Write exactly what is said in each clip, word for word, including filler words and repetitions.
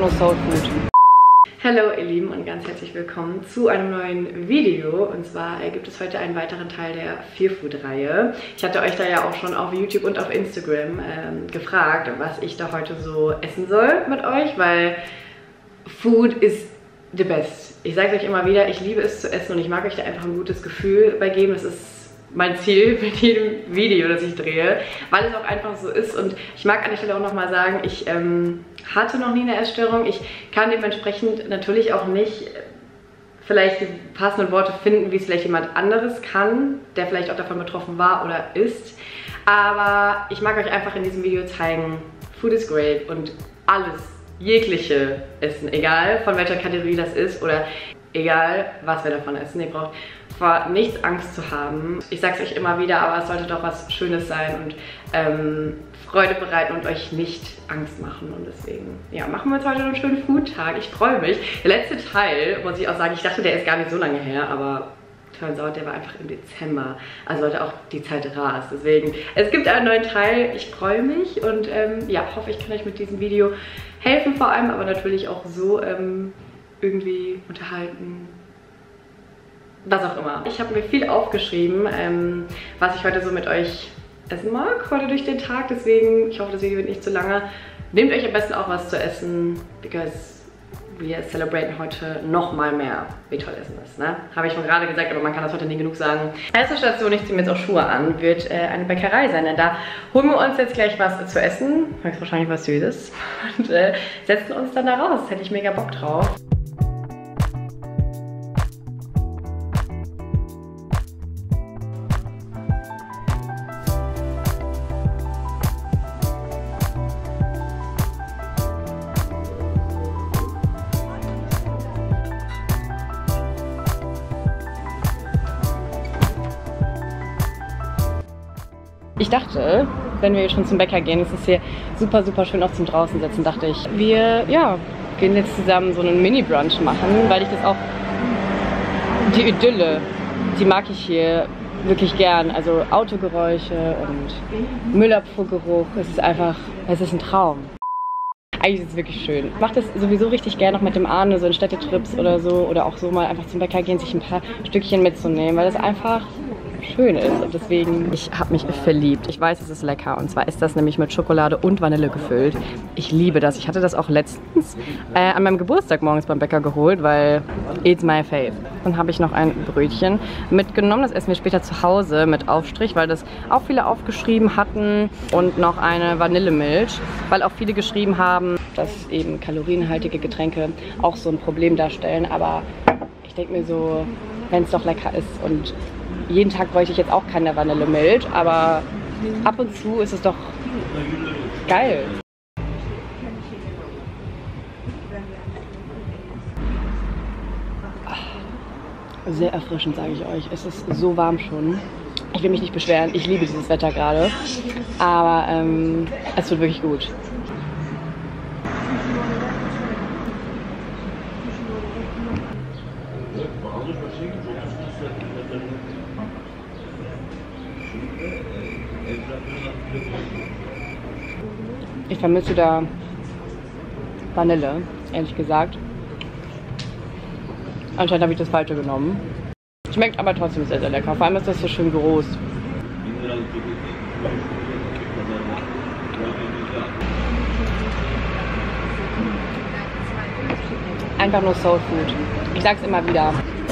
nur Soul Food. Hallo ihr Lieben und ganz herzlich willkommen zu einem neuen Video. Und zwar äh, gibt es heute einen weiteren Teil der Fearfood-Reihe. Ich hatte euch da ja auch schon auf YouTube und auf Instagram ähm, gefragt, was ich da heute so essen soll mit euch, weil Food ist the best. Ich sage es euch immer wieder, ich liebe es zu essen und ich mag euch da einfach ein gutes Gefühl bei geben. Das ist mein Ziel mit jedem Video, das ich drehe, weil es auch einfach so ist. Und ich mag an der Stelle auch nochmal sagen, ich ähm, hatte noch nie eine Essstörung. Ich kann dementsprechend natürlich auch nicht vielleicht die passenden Worte finden, wie es vielleicht jemand anderes kann, der vielleicht auch davon betroffen war oder ist. Aber ich mag euch einfach in diesem Video zeigen, Food is great und alles, jegliche Essen, egal von welcher Kategorie das ist oder egal was wir davon essen, ihr braucht vor nichts Angst zu haben. Ich sag's euch immer wieder, aber es sollte doch was Schönes sein und ähm, Freude bereiten und euch nicht Angst machen. Und deswegen, ja, machen wir uns heute einen schönen Food-Tag. Ich freue mich. Der letzte Teil, muss ich auch sagen, ich dachte, der ist gar nicht so lange her, aber turns out, der war einfach im Dezember. Also heute auch die Zeit rast. Deswegen, es gibt einen neuen Teil. Ich freue mich und ähm, ja, hoffe, ich kann euch mit diesem Video helfen vor allem, aber natürlich auch so ähm, irgendwie unterhalten. Was auch immer. Ich habe mir viel aufgeschrieben, ähm, was ich heute so mit euch essen mag, heute durch den Tag. Deswegen, ich hoffe, das Video wird nicht zu lange. Nehmt euch am besten auch was zu essen, because wir celebraten heute noch mal mehr, wie toll Essen ist. Ne? Habe ich schon gerade gesagt, aber man kann das heute nicht genug sagen. Erste Station, ich ziehe mir jetzt auch Schuhe an, wird äh, eine Bäckerei sein. Denn da holen wir uns jetzt gleich was zu essen, höchstwahrscheinlich was Süßes, und äh, setzen uns dann da raus. Hätte ich mega Bock drauf. Ich dachte, wenn wir schon zum Bäcker gehen, ist es hier super, super schön auch zum draußen sitzen, dachte ich. Wir, ja, gehen jetzt zusammen so einen Mini-Brunch machen, weil ich das auch, die Idylle, die mag ich hier wirklich gern. Also Autogeräusche und Müllabfuhrgeruch, es ist einfach, es ist ein Traum. Eigentlich ist es wirklich schön. Ich mache das sowieso richtig gerne noch mit dem Arne, so in Städtetrips oder so. Oder auch so mal einfach zum Bäcker gehen, sich ein paar Stückchen mitzunehmen, weil das einfach schön ist. Und deswegen, ich habe mich verliebt. Ich weiß, es ist lecker. Und zwar ist das nämlich mit Schokolade und Vanille gefüllt. Ich liebe das. Ich hatte das auch letztens äh, an meinem Geburtstag morgens beim Bäcker geholt, weil it's my fave. Dann habe ich noch ein Brötchen mitgenommen. Das essen wir später zu Hause mit Aufstrich, weil das auch viele aufgeschrieben hatten. Und noch eine Vanillemilch, weil auch viele geschrieben haben, dass eben kalorienhaltige Getränke auch so ein Problem darstellen. Aber ich denke mir so, wenn es doch lecker ist und jeden Tag bräuchte ich jetzt auch keine Vanillemilch, aber ab und zu ist es doch geil. Sehr erfrischend, sage ich euch. Es ist so warm schon. Ich will mich nicht beschweren. Ich liebe dieses Wetter gerade. Aber ähm, es wird wirklich gut. Ich vermisse da Vanille, ehrlich gesagt. Anscheinend habe ich das Falsche genommen. Schmeckt aber trotzdem sehr, sehr lecker. Vor allem ist das so schön groß. Einfach nur Soul Food. Ich sag's immer wieder.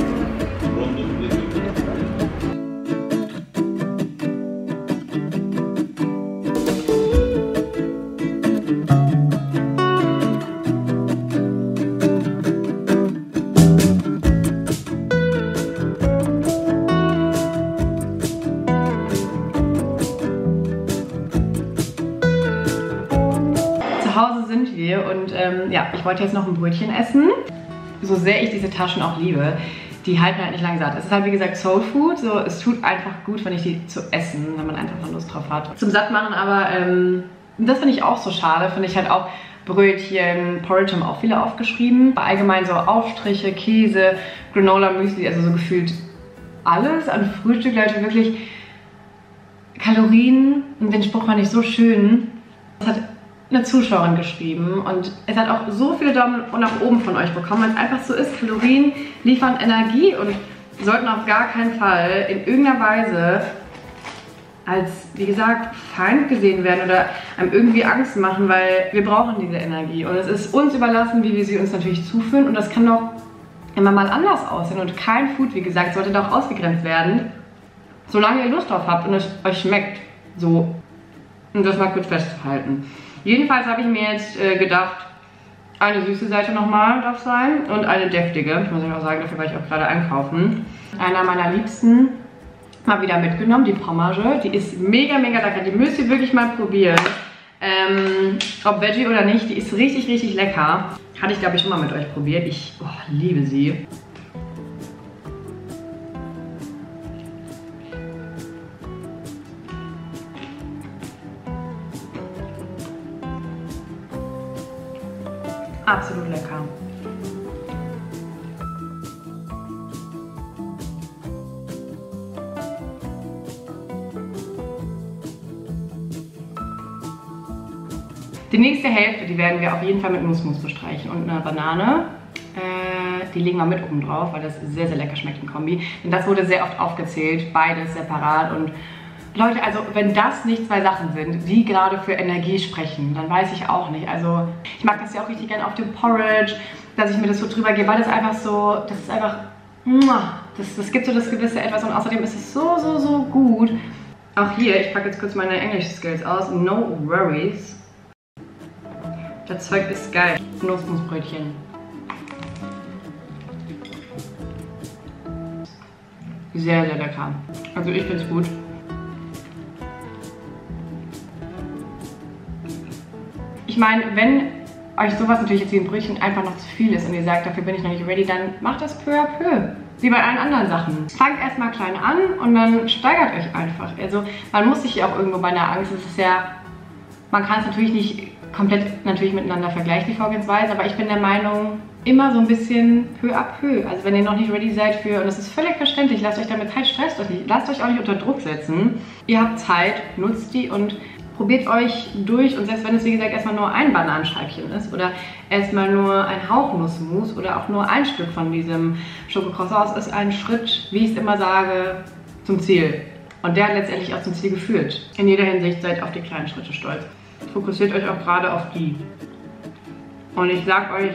Zu Hause sind wir und ähm, ja, ich wollte jetzt noch ein Brötchen essen. So sehr ich diese Taschen auch liebe, die halten halt nicht lange satt. Es ist halt wie gesagt Soul Food, so es tut einfach gut, wenn ich die zu essen, wenn man einfach mal Lust drauf hat. Zum Sattmachen aber, ähm, das finde ich auch so schade, finde ich halt auch Brötchen, Porridge haben auch viele aufgeschrieben. Allgemein so Aufstriche, Käse, Granola, Müsli, also so gefühlt alles an Frühstück, Leute, wirklich Kalorien. Und den Spruch fand ich so schön. Es hat eine Zuschauerin geschrieben und es hat auch so viele Daumen nach oben von euch bekommen, weil es einfach so ist, Kalorien liefern Energie und sollten auf gar keinen Fall in irgendeiner Weise als, wie gesagt, Feind gesehen werden oder einem irgendwie Angst machen, weil wir brauchen diese Energie und es ist uns überlassen, wie wir sie uns natürlich zuführen und das kann doch immer mal anders aussehen und kein Food, wie gesagt, sollte doch ausgegrenzt werden, solange ihr Lust drauf habt und es euch schmeckt, so, um das mal kurz festzuhalten. Jedenfalls habe ich mir jetzt äh, gedacht, eine süße Seite nochmal darf sein und eine deftige. Ich muss euch auch sagen, dafür war ich auch gerade einkaufen. Einer meiner Liebsten mal wieder mitgenommen, die Fromage. Die ist mega, mega lecker. Die müsst ihr wirklich mal probieren. Ähm, ob Veggie oder nicht, die ist richtig, richtig lecker. Hatte ich, glaube ich, schon mal mit euch probiert. Ich oh, liebe sie. Absolut lecker. Die nächste Hälfte, die werden wir auf jeden Fall mit Nussmus bestreichen und eine Banane. Äh, die legen wir mit oben drauf, weil das sehr, sehr lecker schmeckt in Kombi. Denn das wurde sehr oft aufgezählt, beides separat und Leute, also wenn das nicht zwei Sachen sind, die gerade für Energie sprechen, dann weiß ich auch nicht. Also ich mag das ja auch richtig gerne auf dem Porridge, dass ich mir das so drüber gebe, weil das einfach so, das ist einfach, das, das gibt so das gewisse Etwas und außerdem ist es so, so, so gut. Auch hier, ich packe jetzt kurz meine Englisch-Skills aus, no worries. Das Zeug ist geil. Nussmusbrötchen. Sehr, sehr lecker. Also ich finde es gut. Ich meine, wenn euch sowas natürlich jetzt wie ein Brötchen einfach noch zu viel ist und ihr sagt, dafür bin ich noch nicht ready, dann macht das peu à peu. Wie bei allen anderen Sachen. Fangt erstmal klein an und dann steigert euch einfach. Also man muss sich ja auch irgendwo bei einer Angst, es ist ja, man kann es natürlich nicht komplett natürlich miteinander vergleichen, die Vorgehensweise, aber ich bin der Meinung, immer so ein bisschen peu à peu. Also wenn ihr noch nicht ready seid für, und das ist völlig verständlich, lasst euch damit Zeit, stresst euch nicht, lasst euch auch nicht unter Druck setzen. Ihr habt Zeit, nutzt die und probiert euch durch und selbst wenn es wie gesagt erstmal nur ein Bananenscheibchen ist oder erstmal nur ein Hauch Nussmus oder auch nur ein Stück von diesem Schokocroissant, ist ein Schritt, wie ich es immer sage, zum Ziel. Und der hat letztendlich auch zum Ziel geführt. In jeder Hinsicht seid auf die kleinen Schritte stolz. Fokussiert euch auch gerade auf die. Und ich sag euch,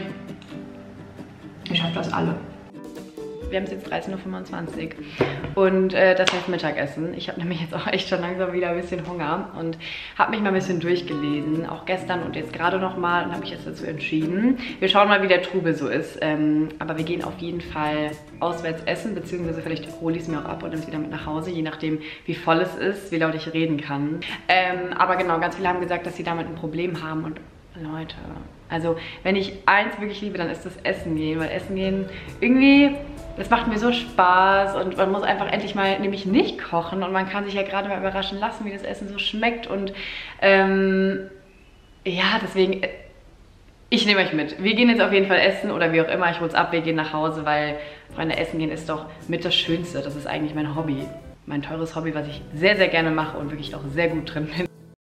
ihr schafft das alle. Wir haben es jetzt dreizehn Uhr fünfundzwanzig und äh, das heißt Mittagessen. Ich habe nämlich jetzt auch echt schon langsam wieder ein bisschen Hunger und habe mich mal ein bisschen durchgelesen, auch gestern und jetzt gerade nochmal und habe mich jetzt dazu entschieden. Wir schauen mal, wie der Trubel so ist, ähm, aber wir gehen auf jeden Fall auswärts essen, beziehungsweise vielleicht hole ich es mir auch ab und nehme es wieder mit nach Hause, je nachdem wie voll es ist, wie laut ich reden kann. Ähm, aber genau, ganz viele haben gesagt, dass sie damit ein Problem haben und Leute, also wenn ich eins wirklich liebe, dann ist das Essen gehen, weil Essen gehen irgendwie, das macht mir so Spaß und man muss einfach endlich mal nämlich nicht kochen und man kann sich ja gerade mal überraschen lassen, wie das Essen so schmeckt und ähm, ja, deswegen, ich nehme euch mit. Wir gehen jetzt auf jeden Fall essen oder wie auch immer, ich hol's ab, wir gehen nach Hause, weil Freunde, essen gehen ist doch mit das Schönste, das ist eigentlich mein Hobby, mein teures Hobby, was ich sehr, sehr gerne mache und wirklich auch sehr gut drin bin.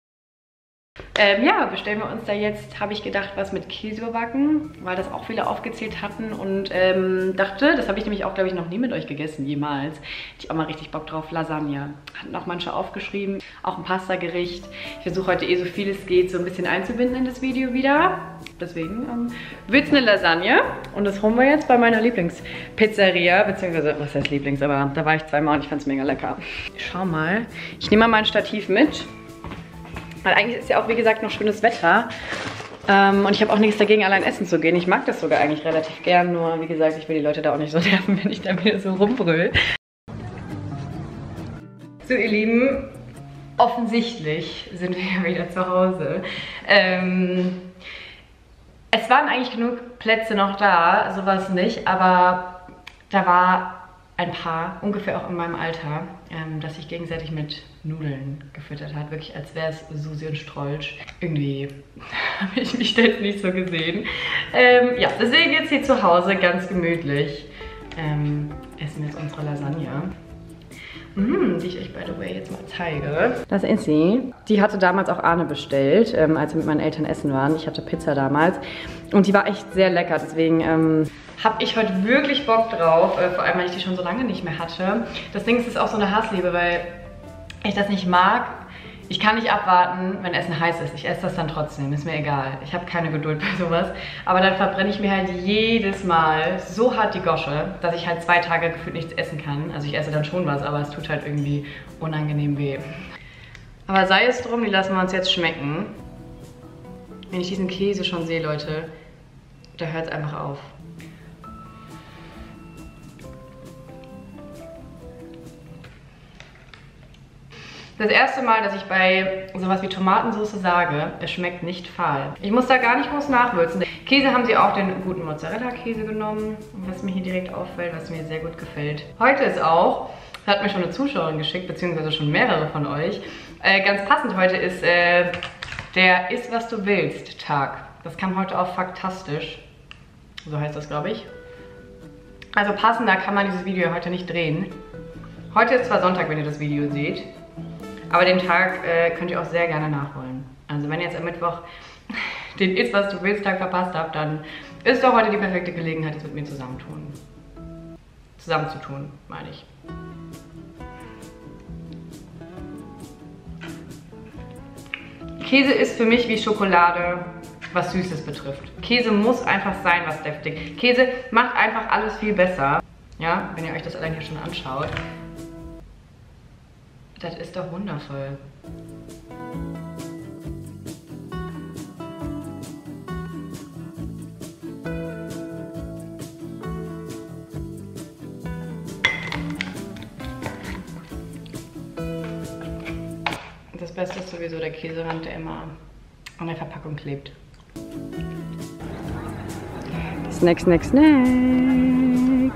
Ähm, ja, bestellen wir uns da jetzt, habe ich gedacht, was mit Käse überbacken, weil das auch viele aufgezählt hatten und ähm, dachte, das habe ich nämlich auch, glaube ich, noch nie mit euch gegessen, jemals. Hätte ich auch mal richtig Bock drauf, Lasagne. Hatten auch manche aufgeschrieben, auch ein Pasta-Gericht. Ich versuche heute eh so viel es geht, so ein bisschen einzubinden in das Video wieder. Deswegen ähm, wird es eine Lasagne und das holen wir jetzt bei meiner Lieblingspizzeria, beziehungsweise, was heißt Lieblings, aber da war ich zweimal und ich fand es mega lecker. Schau mal, ich nehme mal mein Stativ mit. Weil eigentlich ist ja auch, wie gesagt, noch schönes Wetter. Ähm, und ich habe auch nichts dagegen, allein essen zu gehen. Ich mag das sogar eigentlich relativ gern. Nur, wie gesagt, ich will die Leute da auch nicht so nerven, wenn ich da wieder so rumbrüll. So, ihr Lieben, offensichtlich sind wir ja wieder zu Hause. Ähm, es waren eigentlich genug Plätze noch da, sowas nicht. Aber da war ein Paar, ungefähr auch in meinem Alter, ähm, das sich gegenseitig mit Nudeln gefüttert hat. Wirklich, als wäre es Susi und Strolch. Irgendwie habe ich mich da jetzt nicht so gesehen. Ähm, ja, deswegen jetzt hier zu Hause ganz gemütlich. Ähm, essen jetzt unsere Lasagne. Mm, die ich euch by the way jetzt mal zeige. Das ist sie. Die hatte damals auch Arne bestellt, ähm, als wir mit meinen Eltern essen waren. Ich hatte Pizza damals und die war echt sehr lecker, deswegen ähm, habe ich heute wirklich Bock drauf, äh, vor allem weil ich die schon so lange nicht mehr hatte. Das Ding ist, es ist auch so eine Hassliebe, weil ich das nicht mag. Ich kann nicht abwarten, wenn Essen heiß ist. Ich esse das dann trotzdem, ist mir egal. Ich habe keine Geduld bei sowas. Aber dann verbrenne ich mir halt jedes Mal so hart die Gosche, dass ich halt zwei Tage gefühlt nichts essen kann. Also ich esse dann schon was, aber es tut halt irgendwie unangenehm weh. Aber sei es drum, die lassen wir uns jetzt schmecken. Wenn ich diesen Käse schon sehe, Leute, da hört es einfach auf. Das erste Mal, dass ich bei sowas wie Tomatensauce sage, es schmeckt nicht fahl. Ich muss da gar nicht groß nachwürzen. Käse haben sie auch den guten Mozzarella-Käse genommen, was mir hier direkt auffällt, was mir sehr gut gefällt. Heute ist auch, das hat mir schon eine Zuschauerin geschickt, beziehungsweise schon mehrere von euch, äh, ganz passend heute ist äh, der Iss, was du willst Tag. Das kam heute auf Faktastisch, so heißt das, glaube ich. Also passender kann man dieses Video heute nicht drehen. Heute ist zwar Sonntag, wenn ihr das Video seht, aber den Tag äh, könnt ihr auch sehr gerne nachholen. Also wenn ihr jetzt am Mittwoch den Iss, was du willst Tag verpasst habt, dann ist doch heute die perfekte Gelegenheit, es mit mir zusammentun. Zusammenzutun, meine ich. Käse ist für mich wie Schokolade, was Süßes betrifft. Käse muss einfach sein, was deftig. Käse macht einfach alles viel besser. Ja, wenn ihr euch das allein hier schon anschaut. Das ist doch wundervoll. Das Beste ist sowieso der Käserand, der immer an der Verpackung klebt. Snack, snack, snack.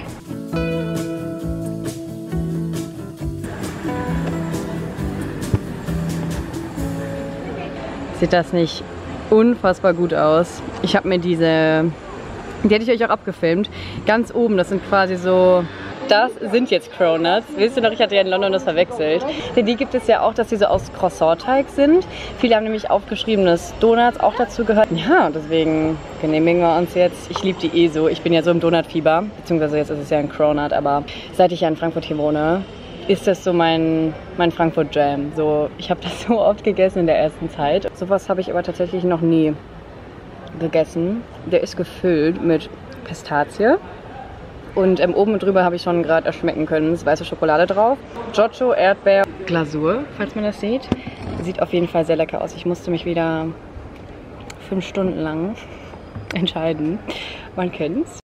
Sieht das nicht unfassbar gut aus? Ich habe mir diese, die hätte ich euch auch abgefilmt, ganz oben, das sind quasi so, das sind jetzt Cronuts. Wisst ihr noch, ich hatte ja in London das verwechselt. Denn die gibt es ja auch, dass die so aus Croissant-Teig sind. Viele haben nämlich aufgeschrieben, dass Donuts auch dazu gehören. Ja, deswegen genehmigen wir uns jetzt. Ich liebe die eh so. Ich bin ja so im Donut-Fieber. Beziehungsweise jetzt ist es ja ein Cronut, aber seit ich ja in Frankfurt hier wohne, ist das so mein, mein Frankfurt Jam. So, ich habe das so oft gegessen in der ersten Zeit. Sowas habe ich aber tatsächlich noch nie gegessen. Der ist gefüllt mit Pistazie. Und ähm, oben und drüber habe ich schon gerade erschmecken können, ist weiße Schokolade drauf. Giotto, Erdbeer, Glasur, falls man das sieht. Sieht auf jeden Fall sehr lecker aus. Ich musste mich wieder fünf Stunden lang entscheiden. Man kennt's.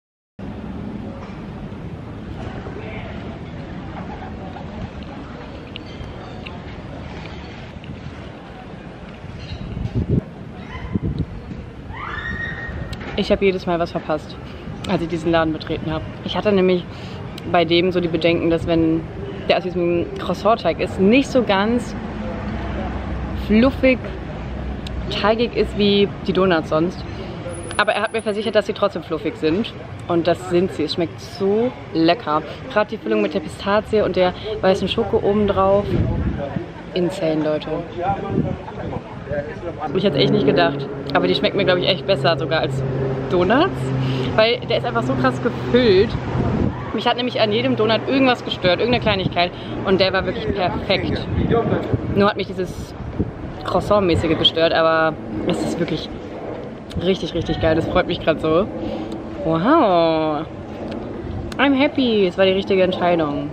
Ich habe jedes Mal was verpasst, als ich diesen Laden betreten habe. Ich hatte nämlich bei dem so die Bedenken, dass wenn der aus diesem Croissant-Teig ist, nicht so ganz fluffig, teigig ist wie die Donuts sonst. Aber er hat mir versichert, dass sie trotzdem fluffig sind. Und das sind sie. Es schmeckt so lecker. Gerade die Füllung mit der Pistazie und der weißen Schoko oben drauf. Insane, Leute. Ich hätte es echt nicht gedacht. Aber die schmecken mir, glaube ich, echt besser sogar als Donuts. Weil der ist einfach so krass gefüllt. Mich hat nämlich an jedem Donut irgendwas gestört, irgendeine Kleinigkeit. Und der war wirklich perfekt. Nur hat mich dieses Croissant-mäßige gestört. Aber es ist wirklich richtig, richtig geil. Das freut mich gerade so. Wow. I'm happy. Es war die richtige Entscheidung.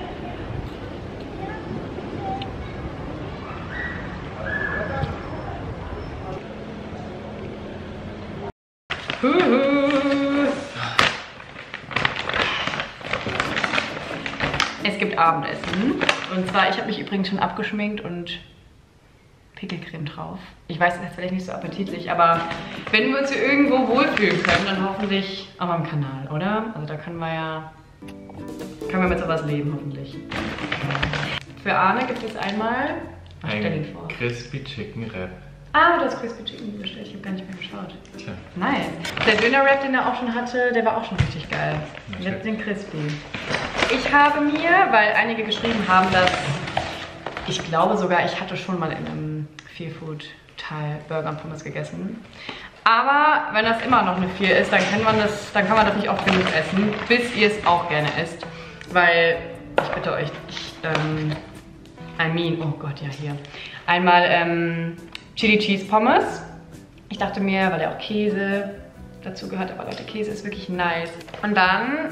Es gibt Abendessen. Und zwar, ich habe mich übrigens schon abgeschminkt und Pickelcreme drauf. Ich weiß, das ist vielleicht nicht so appetitlich, aber wenn wir uns hier irgendwo wohlfühlen können, dann hoffentlich auf meinem Kanal, oder? Also da können wir ja, können wir mit sowas leben, hoffentlich. Für Arne gibt es einmal, ach, stell ihn vor. Crispy Chicken Wrap. Ah, du hast Crispy Chicken bestellt, ich habe gar nicht mehr geschaut. Tja. Nice. Der Döner-Wrap, den er auch schon hatte, der war auch schon richtig geil. Jetzt den Crispy. ich habe mir, weil einige geschrieben haben, dass ich glaube sogar, ich hatte schon mal in einem Feelfood-Teil Burger und Pommes gegessen. Aber wenn das immer noch eine vier ist, dann kann man das, dann kann man das nicht oft genug essen, bis ihr es auch gerne esst. Weil, ich bitte euch, ich, ähm, I mean, oh Gott, ja hier. Einmal ähm, Chili Cheese Pommes. Ich dachte mir, weil ja auch Käse dazu gehört, aber Leute, Käse ist wirklich nice. Und dann,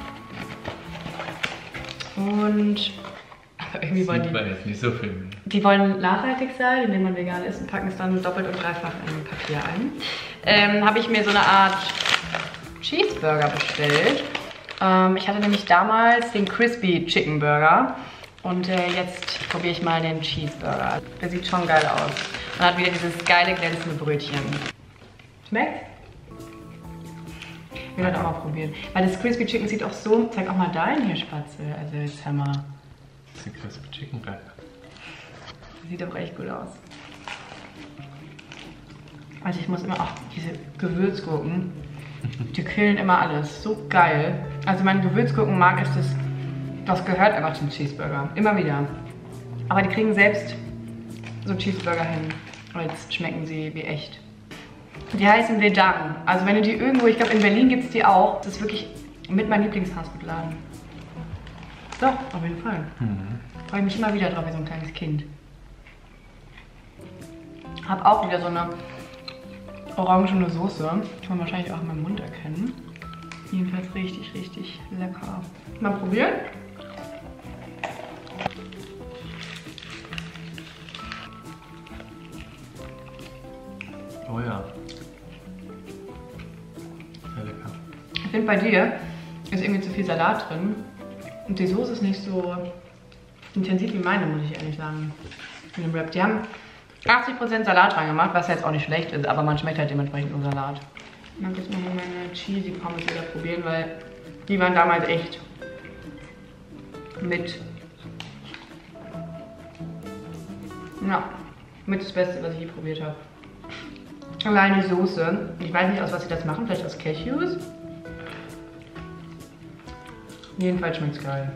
und, aber irgendwie wollen die, jetzt nicht so viel. Die wollen nachhaltig sein, indem man vegan ist und packen es dann doppelt und dreifach in Papier ein. Ähm, habe ich mir so eine Art Cheeseburger bestellt. Ähm, ich hatte nämlich damals den Crispy Chicken Burger und äh, jetzt probiere ich mal den Cheeseburger. Der sieht schon geil aus und hat wieder dieses geile glänzende Brötchen. Schmeckt? Ich will das auch mal probieren. Weil das Crispy Chicken sieht auch so, zeig auch mal deinen hier, Spatzel. Also jetzt hör mal. Das ist ein Crispy Chicken Burger. Sieht auch echt gut aus. Also ich muss immer auch diese Gewürzgurken, die killen immer alles. So geil. Also mein Gewürzgurkenmark ist das, das gehört einfach zum Cheeseburger. Immer wieder. Aber die kriegen selbst so Cheeseburger hin. Und jetzt schmecken sie wie echt. Die heißen Vedan. Also wenn du die irgendwo, ich glaube in Berlin gibt es die auch. Das ist wirklich mit meinem Lieblingsfastfood-Laden. Doch, auf jeden Fall. Mhm. Freue ich mich immer wieder drauf, wie so ein kleines Kind. Hab auch wieder so eine orangene Soße. Kann man wahrscheinlich auch in meinem Mund erkennen. Jedenfalls richtig, richtig lecker. Mal probieren. Oh ja. Sehr lecker. Ich finde, bei dir ist irgendwie zu viel Salat drin. Und die Soße ist nicht so intensiv wie meine, muss ich ehrlich sagen. In dem Wrap. Die haben achtzig Prozent Salat reingemacht, was ja jetzt auch nicht schlecht ist, aber man schmeckt halt dementsprechend nur Salat. Ich mag jetzt mal meine Cheesy Pommes wieder probieren, weil die waren damals echt mit, ja, mit das Beste, was ich je probiert habe. Allein die Soße, ich weiß nicht, aus was sie das machen, vielleicht aus Cashews. Jedenfalls schmeckt es geil.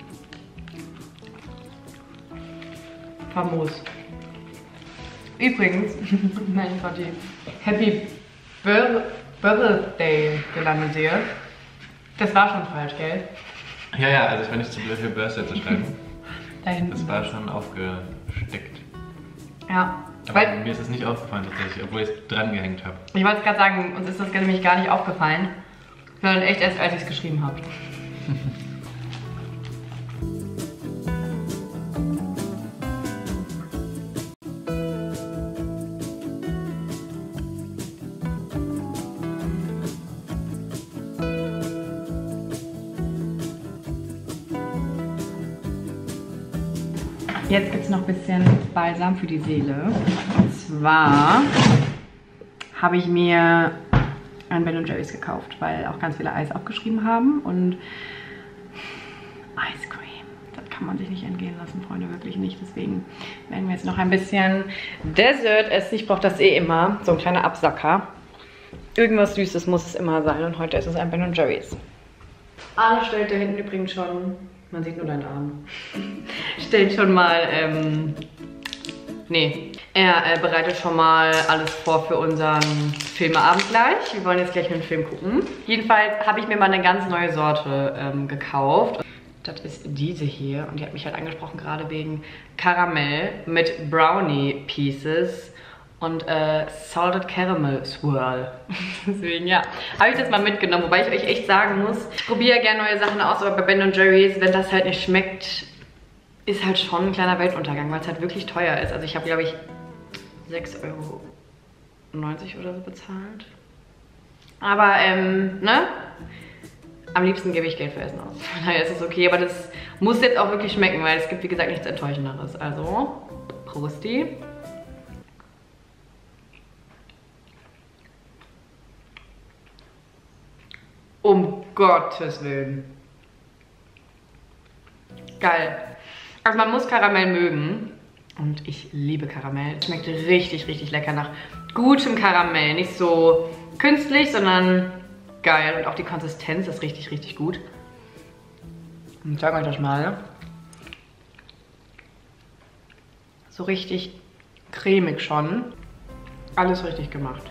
Famos. Übrigens, nein, ich war die Happy Birthday gelandet sehe. Das war schon falsch, gell? Ja, ja, also ich war nicht zu blöd für Birthday zu schreiben. Da hinten. Das war schon aufgesteckt. Ja. Aber Weil, mir ist es nicht aufgefallen tatsächlich, obwohl ich es dran gehängt habe. ich wollte gerade sagen, uns ist das nämlich gar nicht aufgefallen, sondern echt erst, als ich es geschrieben habe. Jetzt gibt es noch ein bisschen Balsam für die Seele. Und zwar habe ich mir ein Ben und Jerry's gekauft, weil auch ganz viele Eis aufgeschrieben haben. Und Ice Cream, das kann man sich nicht entgehen lassen, Freunde, wirklich nicht. Deswegen werden wir jetzt noch ein bisschen Dessert essen. Ich brauche das eh immer, so ein kleiner Absacker. Irgendwas Süßes muss es immer sein und heute ist es ein Ben und Jerry's. Arne stellt da hinten übrigens schon, man sieht nur deinen Arm, stellt schon mal, ähm, nee, er äh, bereitet schon mal alles vor für unseren Filmeabend gleich. Wir wollen jetzt gleich einen Film gucken. Jedenfalls habe ich mir mal eine ganz neue Sorte ähm, gekauft. Das ist diese hier und die hat mich halt angesprochen, gerade wegen Karamell mit Brownie Pieces und äh, Salted Caramel Swirl. Deswegen, ja, habe ich das mal mitgenommen. Wobei ich euch echt sagen muss, ich probiere gerne neue Sachen aus, aber bei Ben und Jerry's, wenn das halt nicht schmeckt, ist halt schon ein kleiner Weltuntergang, weil es halt wirklich teuer ist. Also ich habe, glaube ich, sechs Euro neunzig oder so bezahlt. Aber, ähm, ne? Am liebsten gebe ich Geld für Essen aus. Von daher ist es okay, aber das muss jetzt auch wirklich schmecken, weil es gibt, wie gesagt, nichts Enttäuschenderes. Also, Prosti. Um Gottes Willen. Geil. Also man muss Karamell mögen. Und ich liebe Karamell. Es schmeckt richtig, richtig lecker nach gutem Karamell. Nicht so künstlich, sondern geil. Und auch die Konsistenz ist richtig, richtig gut. Ich zeige euch das mal. So richtig cremig schon. Alles richtig gemacht.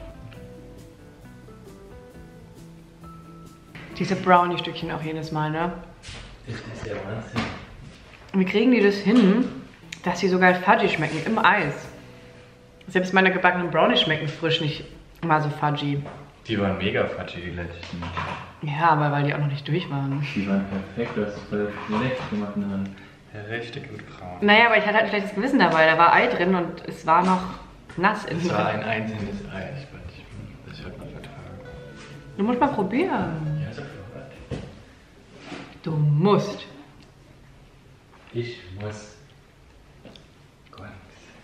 Diese Brownie-Stückchen auch jedes Mal, ne? Das ist ja Wahnsinn. Wie kriegen die das hin, dass sie sogar fudgy schmecken im Eis? Selbst meine gebackenen Brownies schmecken frisch nicht mal so fudgy. Die waren mega fudgy, die letzten. Ja, aber weil die auch noch nicht durch waren. Die waren perfekt, du hast es voll schlecht gemacht. Ja, richtig gut braun. Naja, aber ich hatte halt ein schlechtes Gewissen dabei. Da war Ei drin und es war noch nass innen Es war drin. ein einzelnes Ei. Ich weiß nicht, das hört man vertragen. Du musst mal probieren. Ja, sofort. Du musst. Ich muss. Gar nichts.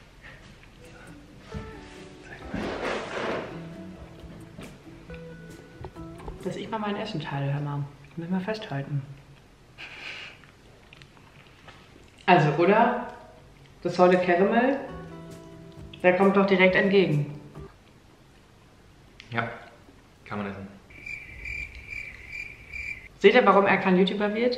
Zeig mal. Dass ich mal mein Essen teile, hör mal. Müssen wir festhalten. Also, oder? Das Salted Caramel, der kommt doch direkt entgegen. Ja, kann man essen. Seht ihr, warum er kein YouTuber wird?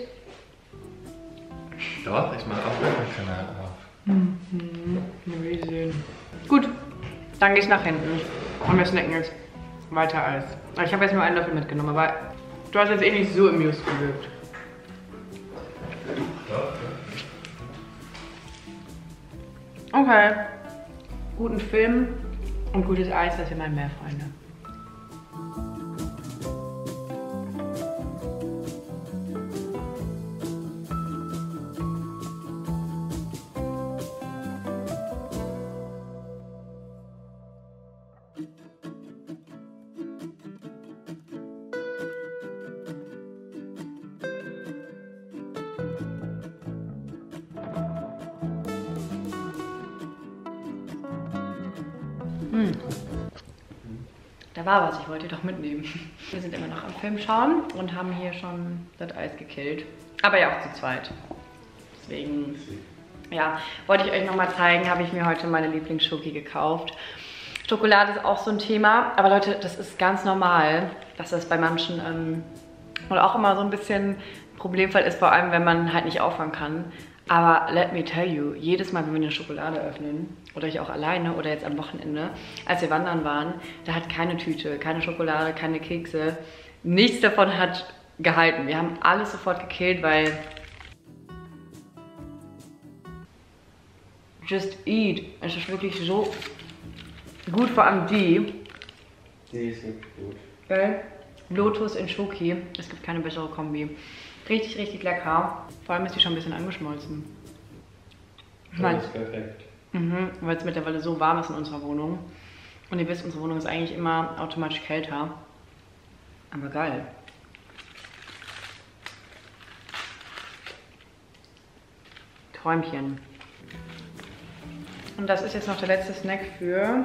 Doch, ich mache auch meinen Kanal auf. Mhm, wir sehen. Gut, dann geht's nach hinten. Und wir snacken jetzt weiter Eis. Ich habe jetzt nur einen Löffel mitgenommen, aber du hast jetzt eh nicht so amused gewirkt. Okay. Guten Film und gutes Eis, das ihr mal mehr, Freunde. Hm. Da war was, ich wollte doch mitnehmen. Wir sind immer noch am Film schauen und haben hier schon das Eis gekillt. Aber ja auch zu zweit. Deswegen, ja, wollte ich euch nochmal zeigen, habe ich mir heute meine Lieblingsschoki gekauft. Schokolade ist auch so ein Thema, aber Leute, das ist ganz normal, dass das bei manchen ähm, oder auch immer so ein bisschen Problemfall ist, vor allem wenn man halt nicht aufhören kann. Aber let me tell you, jedes Mal, wenn wir eine Schokolade öffnen, oder ich auch alleine oder jetzt am Wochenende, als wir wandern waren, da hat keine Tüte, keine Schokolade, keine Kekse, nichts davon hat gehalten. Wir haben alles sofort gekillt, weil just eat. Es ist wirklich so gut, vor allem die. Die ist wirklich gut. Gell? Lotus in Schoki, es gibt keine bessere Kombi. Richtig, richtig lecker. Vor allem ist die schon ein bisschen angeschmolzen. Das ist perfekt. Mhm, weil es mittlerweile so warm ist in unserer Wohnung. Und ihr wisst, unsere Wohnung ist eigentlich immer automatisch kälter. Aber geil. Träumchen. Und das ist jetzt noch der letzte Snack für...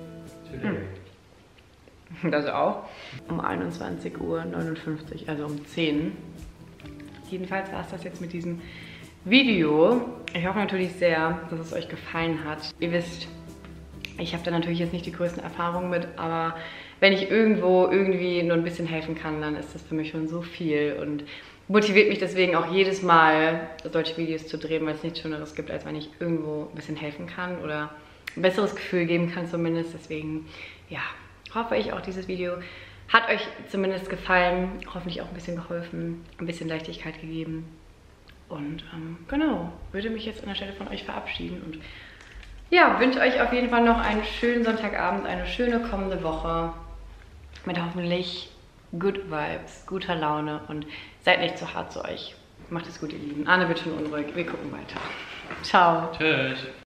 Hm. Das auch. Um einundzwanzig Uhr neunundfünfzig, also um zehn. Jedenfalls war es das jetzt mit diesem Video. Ich hoffe natürlich sehr, dass es euch gefallen hat. Ihr wisst, ich habe da natürlich jetzt nicht die größten Erfahrungen mit, aber wenn ich irgendwo irgendwie nur ein bisschen helfen kann, dann ist das für mich schon so viel und motiviert mich deswegen auch jedes Mal, solche Videos zu drehen, weil es nichts Schöneres gibt, als wenn ich irgendwo ein bisschen helfen kann oder ein besseres Gefühl geben kann zumindest. Deswegen, ja, hoffe ich auch, dieses Video hat euch zumindest gefallen, hoffentlich auch ein bisschen geholfen, ein bisschen Leichtigkeit gegeben. Und ähm, genau, würde mich jetzt an der Stelle von euch verabschieden und ja, wünsche euch auf jeden Fall noch einen schönen Sonntagabend, eine schöne kommende Woche mit hoffentlich Good Vibes, guter Laune und seid nicht zu hart zu euch. Macht es gut, ihr Lieben. Anne wird schon unruhig, wir gucken weiter. Ciao. Tschüss.